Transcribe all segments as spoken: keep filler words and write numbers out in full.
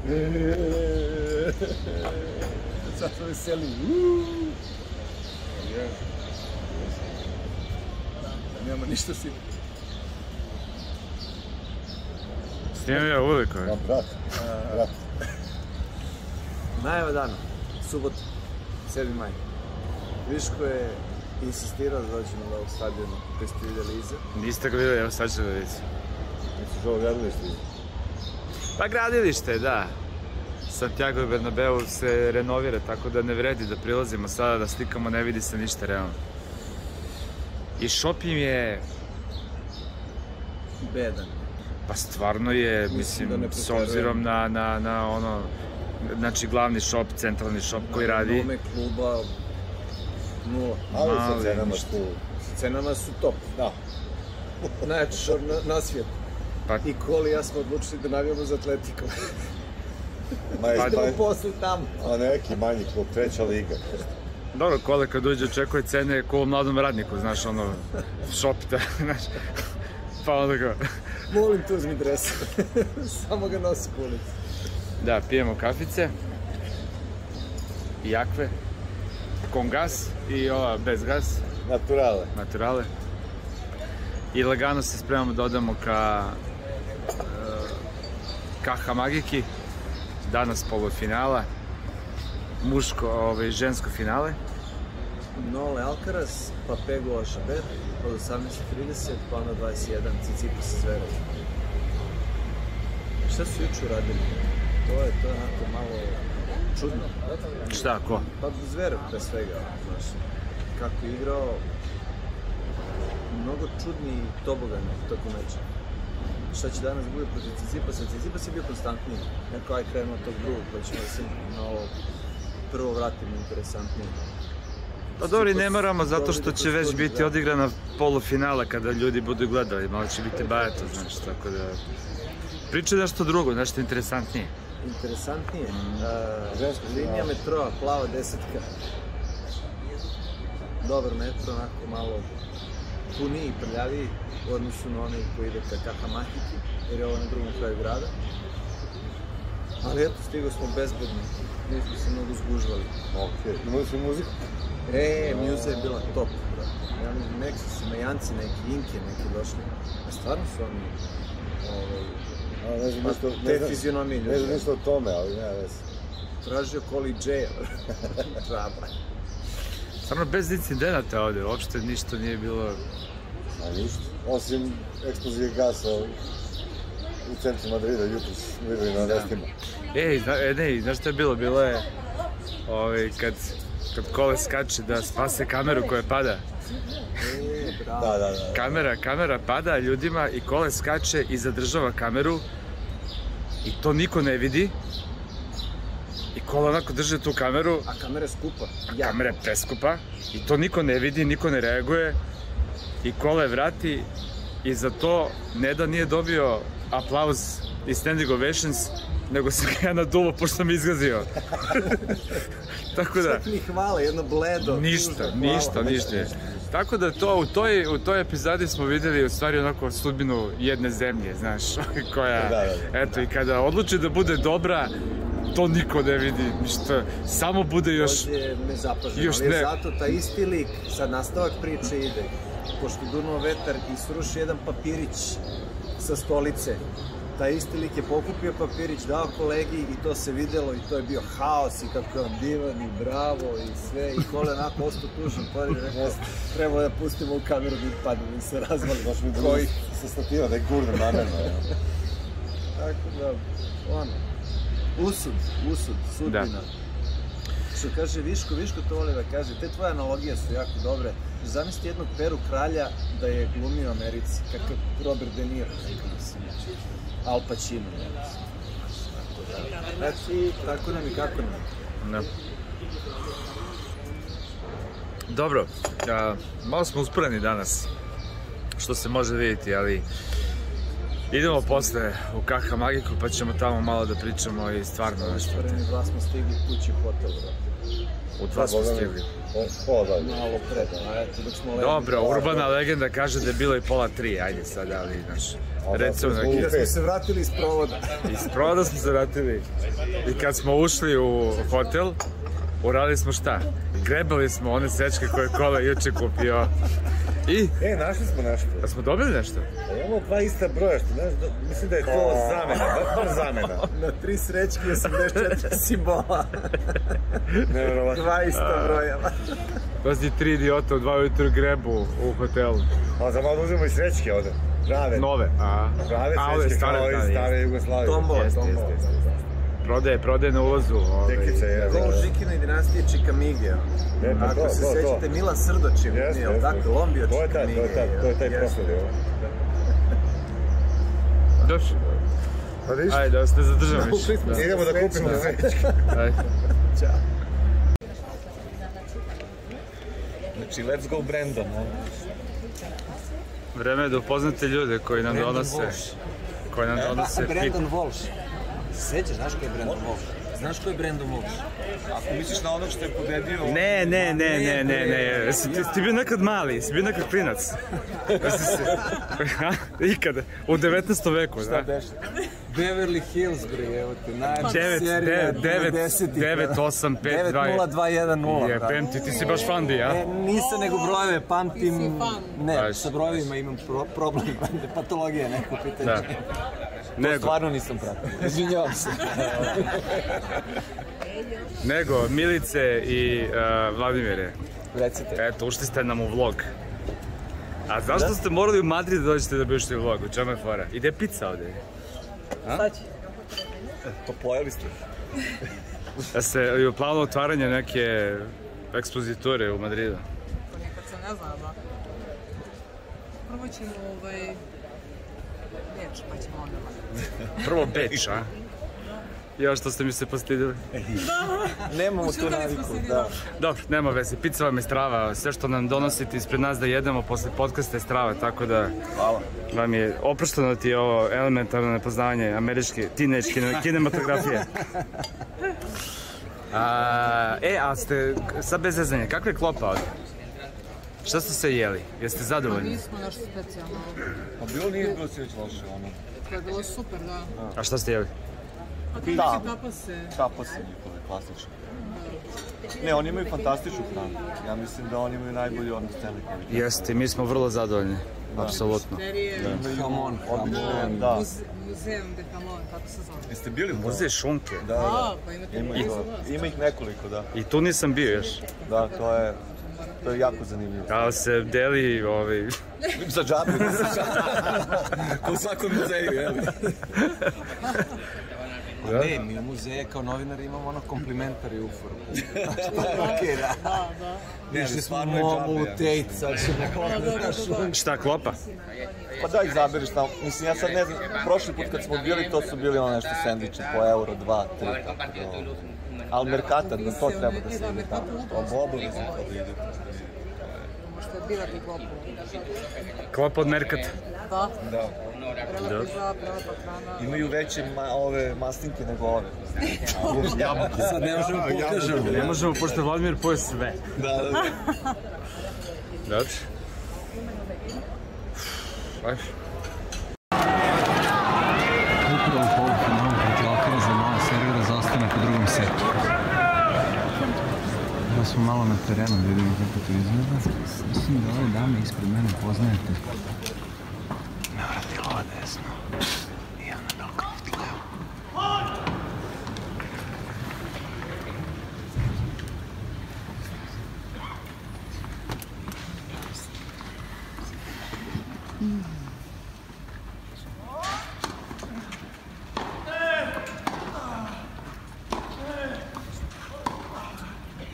Sad se veseli. Nema ništa si. Snimam ja uveliko. Ja, brat. Brat. Najava dana, subota, sedmi maj. Viško je insistirao da dođemo do ovog stadiona koji ste vidjeli iza. Niste ga vidjeli, evo sad ću da vidite. Misliš ovo gradilište? Pa gradilište, da. Santiago Bernabeu se renovira, tako da ne vredi da prilazimo sada, da slikamo, ne vidi se ništa realno. I šop im je... Bedan. Pa stvarno je, mislim, s obzirom na, na, na ono, znači glavni šop, centralni šop koji radi. Nome kluba, nula. Ali sa cenama su... Sa cenama su top. Da. Najjači šop na, na svijetu. Pa... I Koli i ja smo odlučili da navijamo za Atletico. Pa idemo posle tamo. A neki manji klub, treća liga. Dobro, Kole kad uđe očekuje cene ko u mladom radniku, znaš, ono, šop, znaš, pa onda ga... Molim te uzmi dres, samo ga nosi po ulici. Da, pijemo kafice, i akve, kon gas i ova bez gas. Naturale. Naturale. I lagano se spremamo da odamo ka ka Hamagiki, danas polufinala, muško, ovaj, žensko finale. Nole Alcaraz, pa Pego Ašaber, od osamnaest trideset pa na dvadeset jedan, Tsitsipas sa Zverevom. Šta su juče uradili? To je, to je onako malo čudno. Šta, ko? Pa Zverev, pre svega, znaš, kako je igrao, mnogo čudni tobogan tako meča. Šta će danas bude protiv Tsitsipasa? Tsitsipas je bio konstantniji. Neko aj krenuo tog drugog, pa ćemo da se na ovo prvo vratimo interesantnije. Pa dobro, i ne moramo, zato što će već biti odigrana polufinala kada ljudi budu gledali, malo će biti bajato, znaš, tako da... Pričaj nešto drugo, nešto interesantnije. Interesantnije? Linija metroa, plava desetka. Dobar metro, onako malo puniji i prljaviji u odnosu na onaj koji ide ka Hamagiki, jer je ovo na drugom kraju grada. Ali eto, stigao smo bezbedno, nismo se mnogo zgužvali. Okej, imali smo muziku? E, muza je bila top, bro. Neki su Majanci, neki Inke, neki došli. A stvarno su oni, te fizionomije ljudi. Ne znam ništa o tome, ali ne, ne znam. Tražio Koli Džeja, žaba. Stvarno bez incidenata ovdje, uopšte ništa nije bilo... A ništa, osim eksplozije gasa u centru Madrida, jutro smo videli na vestima. Ej, ne, znaš što je bilo? Bilo je, kad Kole skače da spase kameru koja pada. E, bravo. Da, da, da. Kamera, kamera pada ljudima i Kole skače i zadržava kameru i to niko ne vidi. I Kole onako drže tu kameru. A kamera je skupa. A kamera je preskupa i to niko ne vidi, niko ne reaguje. I Kole vrati i za to ne da nije dobio aplauz i standing ovations, nego sam ga ja naduvo pošto sam izgazio. Tako da... Čak ni hvala, jedno bledo. Ništa, ništa, ništa. Tako da to, u toj, u toj epizodi smo videli u stvari onako sudbinu jedne zemlje, znaš, koja, eto, i kada odluči da bude dobra, to niko ne vidi, ništa, samo bude još... To je nezapaženo, ali je zato ta isti lik, sad nastavak priče ide, pošto durnuo vetar i sruši jedan papirić sa stolice. Taj isti lik je pokupio papirić, dao kolegi i to se videlo i to je bio haos i kako je on divan i bravo i sve i Kole onako ostao tužan, Kole je rekao treba da pustimo u kameru da padne, da se razvali. Baš mi drugi sa stativa, da je gurno namjerno. Tako da, ono, usud, usud, sudbina. Što kaže Viško, Viško to voli da kaže, te tvoje analogije su jako dobre. Zamislite jednog Peru kralja da je glumio u Americi, kakav Robert De Niro, mislim. Al Pacino, ne mislim. Znači, tako nam i kako nam. Dobro, malo smo usporeni danas, što se može vidjeti, ali Idemo posle u Kaha Magiku pa ćemo tamo malo da pričamo i stvarno nešto. Prvi dva smo stigli kući u hotel, U dva smo stigli. Pola dalje. malo pre, a eto dok smo legli. Dobro, urbana legenda kaže da je bilo i pola tri, ajde sad, ali znaš, recimo neki... Jer smo se vratili iz provoda. Iz provoda smo se vratili i kad smo ušli u hotel, uradili smo šta? Grebali smo one sečke koje Kole juče kupio. I? E, našli smo nešto. Da smo dobili nešto? Imamo dva ista broja, što znaš, mislim da je to zamena, bar zamena. Na tri srećke i osamdeset četiri simbola. Nevjerovatno. Dva ista broja. To si tri idiota u dva ujutru grebu u hotelu. A za malo da uzmemo i srećke ovde. Prave. Nove, a? Prave A, ove srećke stare, kao da, iz stare Jugoslavije. Tombol, Jeste, tombol. jeste, jeste. Prodaje, prodaje na ulazu. Tekice, je. Ko u Žikinoj dinastiji Čikamige. E, pa to, Ako se to, to. sećate, Milan Srdočin, Jeste, nije li jeste. tako? On bio To je taj, to je taj, to je taj Jeste. profil, evo. Došli. Pa vidiš? Ajde, da ste zadržali. Ušli smo se Idemo da srećno. kupimo srećke. Ajde. Ćao. Znači, let's go Brandon. Vreme je da upoznate ljude koji nam Brandon donose, Walsh. koji nam donose pit. Brandon Walsh. Sećaš, znaš ko je Brandon Walsh? Znaš ko je Brandon Walsh? Ako misliš na onog što je pobedio... Ne, ne, ne, ne, ne, ne, jesi ti, ti bio nekad mali, jesi bio nekad klinac. Jesi se... Ikada, u devetnaestom veku, da? Beverly Hills, bre, evo te, najjača devet, serija devet, devedesetih. devet, osam, pet, devet nula dva jedan nula. Jebem ti, ti si baš fan di, ja? E, nisam nego brojeve, pamtim... Ti si fan. Ne, Baš. sa brojevima imam pro problem, patologija neko pitanje. Da. To Nego, stvarno nisam pratio, izvinjavam se. nego, Milice i uh, Vladimire, Recite. eto, ušli ste nam u vlog. A zašto ste morali u Madrid da dođete da bi ušli u vlog? U čemu je fora? Ide je pizza ovde. Sad će. Pa pojeli ste. Da se i u planu otvaranja neke ekspoziture u Madridu. Nekad se ne zna, da. Prvo ćemo ovaj... Beč, pa ćemo onda. Prvo Beč, a? Ja što ste mi se postidili. Nemamo tu naviku, da. Dobro, nema veze, pizza vam je strava, sve što nam donosite ispred nas da jedemo posle podcasta je strava, tako da Hvala. vam je oprošteno ti je ovo elementarno nepoznavanje američke teenage kine- kinematografije. A, e, a ste, sad bez zezanja, kakva je klopa ovdje? Šta ste se jeli? Jeste zadovoljni? Nismo nešto specijalno. Pa bilo nije bilo sviđa loše, ono. To je bilo super, da. A šta ste jeli? A ti Da. si tapase. Tapase njihove, klasične. Ne, oni imaju fantastičnu hranu. Ja mislim da oni imaju najbolji odnos cene kvaliteta. Jeste, mi smo vrlo zadovoljni, apsolutno. Serije, Hamon, Odlične, Hamon, da. muze- muzeum de Hamon, kako se zove. Jeste bili u Muzej šunke. Da, A, da. pa imate Ima, blizu ih, vas. ima ih nekoliko, da. I tu nisam bio još. Da, to je, to je jako zanimljivo. Ali se deli, ovaj... Za džabe. U svakom muzeju, jel? Ne, mi u muzeje kao novinari imamo ono komplimentari u formu. Okej, da. Da, da. Ne, Išli ali smo stvarno je momu u džabe, ja. Tate, sad ćemo Da, da, da. Šta, klopa? Pa da izaberiš tamo. Mislim, ja sad ne znam, prošli put kad smo bili, to su bili ono nešto sendviče po euro, dva, tri. tako da. Ali Mercator, da to treba da se ide tamo. Pa obavezno to da ide. Možete birati klopu. Klopa od Merkata. Da, Da. prelepa za, prelepa hrana. Imaju veće ma, ove maslinke nego ove. Sad ne možemo pokažemo. Ne možemo, pošto Vladimir poje sve. Da, da. Dobro. Ajde. Upravo u polufinalu protiv Alkara za malo servira za ostanak u drugom setu. Evo smo malo na terenu da vidimo kako to izgleda. Mislim da ove dame ispred mene poznajete. Navratilova desno i Ana Belković levo.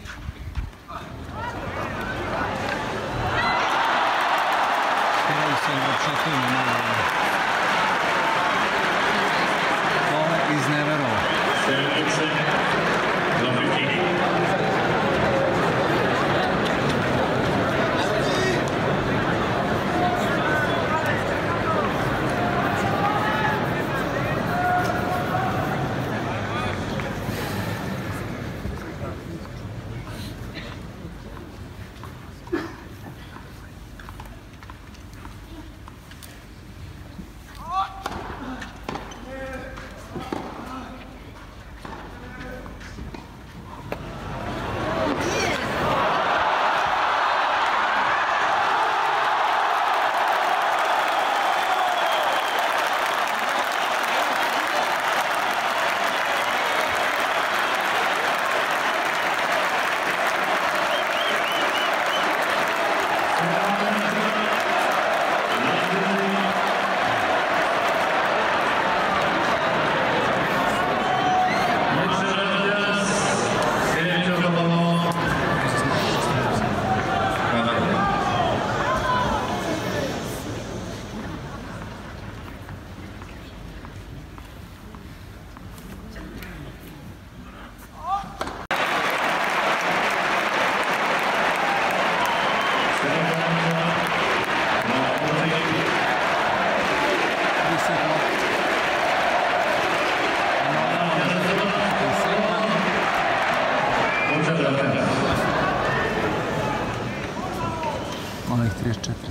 Kraju se trideset četiri.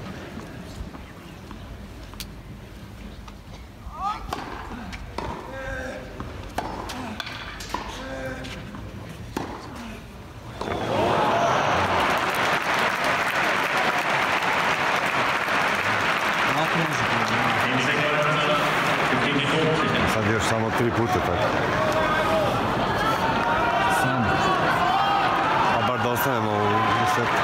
Sad još samo tri puta tako. Samo. A bar da ostanemo u setu.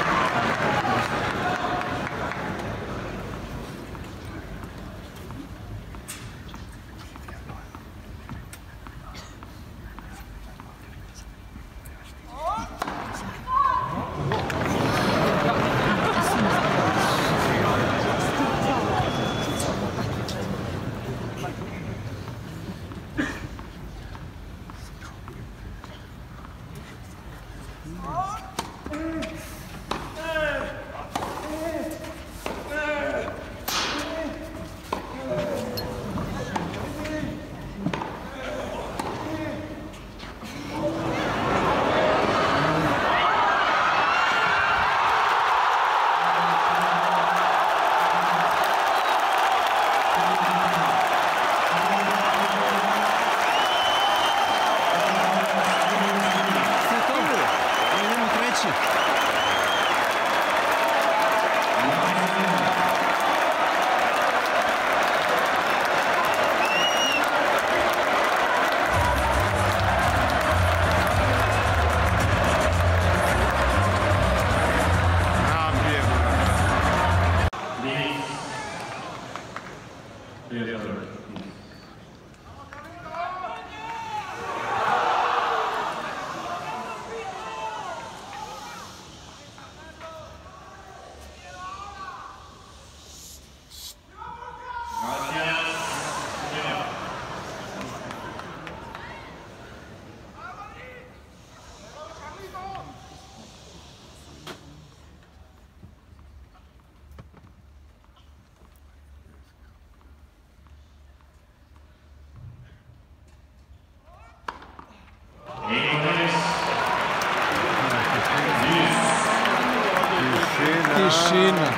Tišina.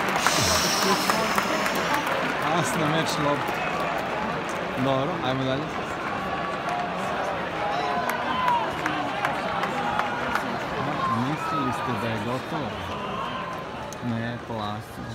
Asna meč lopta. Dobro, ajmo dalje. Mislili ste da je gotovo? Ne, polako.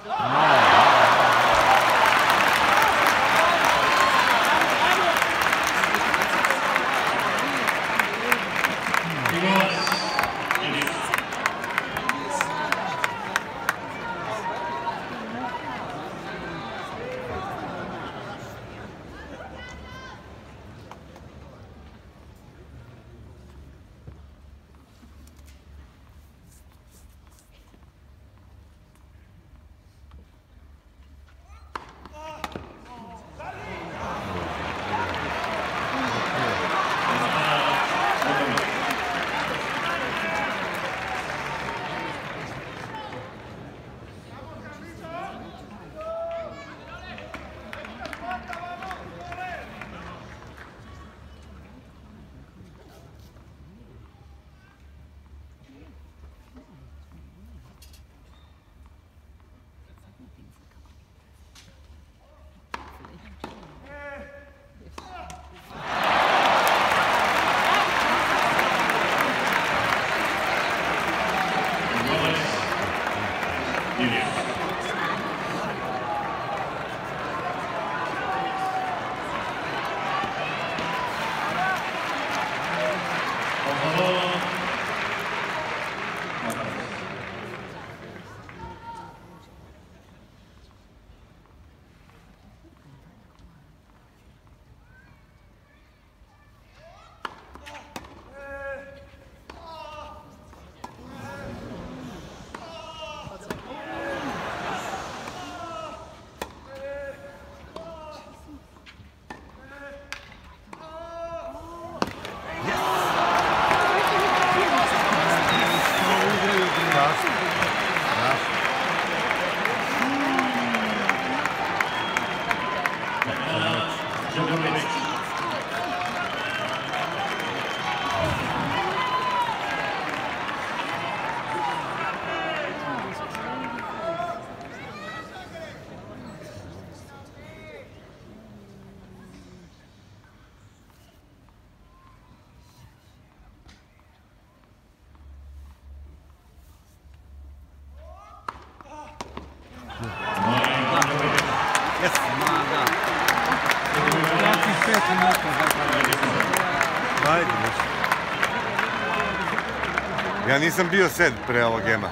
Ajde, ja nisam bio sed pre ovog gema.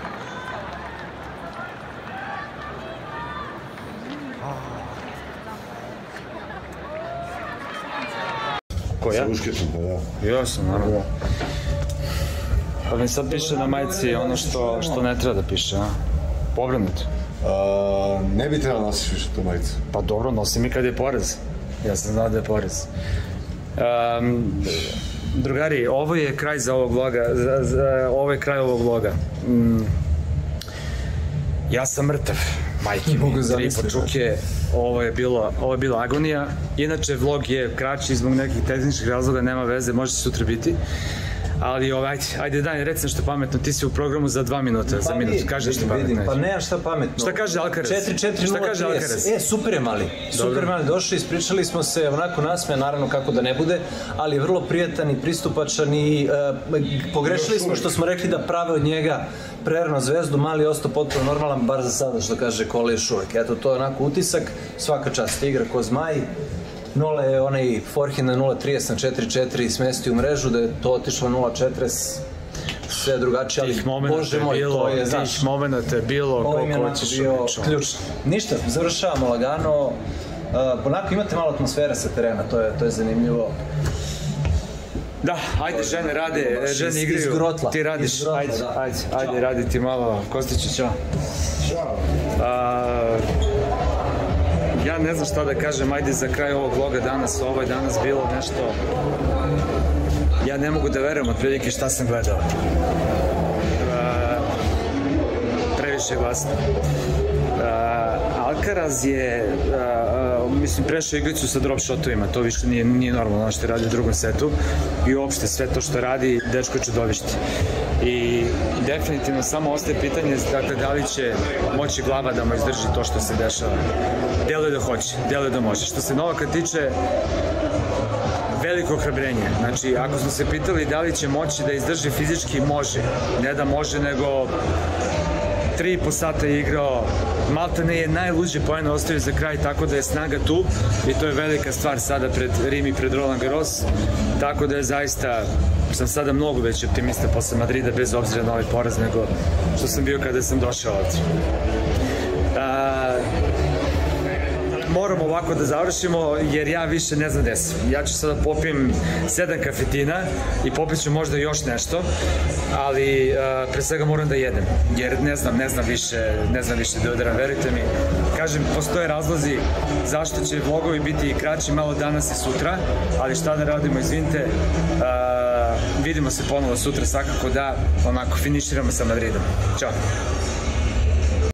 Ko ja? Sa Ušketom, pa da. Ja sam, naravno. Pa mi sad piše na majici ono što, što ne treba da piše, a? Povrnut. A, ne bi trebalo nosiš više tu majicu. Pa dobro, nosim i kad je porez. Ja sam znao da je porez. Um, drugari, ovo je kraj za ovog vloga, za, za, ovo je kraj ovog vloga. Mm, ja sam mrtav, majke mi, tri počuke, ovo je bilo, ovo je bila agonija. Inače, vlog je kraći zbog nekih tehničkih razloga, nema veze, može se sutra biti. Ali ovaj, ajde, ajde daj, reci nešto pametno, ti si u programu za dva minuta, za minut, kaži nešto pametno. Pa nema šta pametno. Šta kaže Alcaraz? četiri četiri nula trideset. E, super je mali, super je mali, došli, ispričali smo se onako nasmeja, naravno kako da ne bude, ali je vrlo prijatan i pristupačan i pogrešili smo što smo rekli da prave od njega prerano zvezdu, mali je ostao potpuno normalan, bar za sada što kaže Kole još uvek. Eto, to je onako utisak, svaka čast igra ko zmaj. Nole je onaj forehand na nula trideset na četiri četiri smesti u mrežu, da je to otišlo nula četrdeset, sve drugačije, ali bože moj, to je, znaš, tih momenta je bilo, koliko hoćeš ulično. Ključno. Ništa, završavamo lagano, onako imate malo atmosfere sa terena, to je, to je zanimljivo. Da, ajde, žene rade, žene igraju, ti radiš, ajde, ajde, ajde, radi ti malo, Kostiću, čao. Ćao. Ja ne znam šta da kažem, ajde za kraj ovog vloga danas, ovo je danas bilo nešto, ja ne mogu da verujem otprilike šta sam gledao. Previše glasno. Alcaraz je, mislim, prešao igricu sa drop shotovima, to više nije, nije normalno ono što radi u drugom setu i uopšte sve to što radi, dečko je čudovište. I definitivno samo ostaje pitanje, dakle, da li će moći glava da mu izdrži to što se dešava. Deluje da hoće, deluje da može. Što se Novaka tiče, veliko ohrabrenje. Znači, ako smo se pitali da li će moći da izdrži fizički, može. Ne da može, nego tri i po sata je igrao, maltene je najluđe poene ostavio za kraj, tako da je snaga tu i to je velika stvar sada pred Rim i pred Roland Garros, tako da je zaista, sam sada mnogo veći optimista posle Madrida, bez obzira na ovaj poraz nego što sam bio kada sam došao ovdje. Moramo ovako da završimo jer ja više ne znam gde sam. Ja ću sada popijem sedam kafetina i popit ću možda još nešto, ali pre svega moram da jedem jer ne znam, ne znam više, ne znam više da oderam, verujte mi. Kažem, postoje razlozi zašto će vlogovi biti kraći malo danas i sutra, ali šta da radimo, izvinite, vidimo se ponovo sutra, svakako da onako finiširamo sa Madridom. Ćao!